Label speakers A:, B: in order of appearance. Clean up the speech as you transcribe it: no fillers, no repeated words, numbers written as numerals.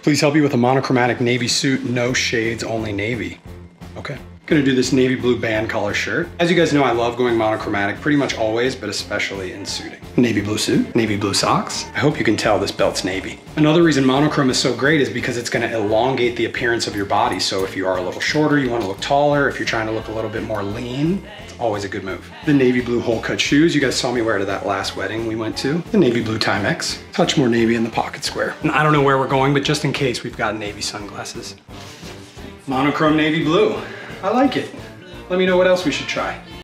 A: Please help you with a monochromatic navy suit, no shades, only navy. Okay. Gonna do this navy blue band collar shirt. As you guys know, I love going monochromatic pretty much always, but especially in suiting. Navy blue suit, navy blue socks. I hope you can tell this belt's navy. Another reason monochrome is so great is because it's gonna elongate the appearance of your body. So if you are a little shorter, you wanna look taller, if you're trying to look a little bit more lean, it's always a good move. The navy blue hole cut shoes, you guys saw me wear to that last wedding we went to. The navy blue Timex, touch more navy in the pocket square. And I don't know where we're going, but just in case, we've got navy sunglasses. Monochrome navy blue. I like it. Let me know what else we should try.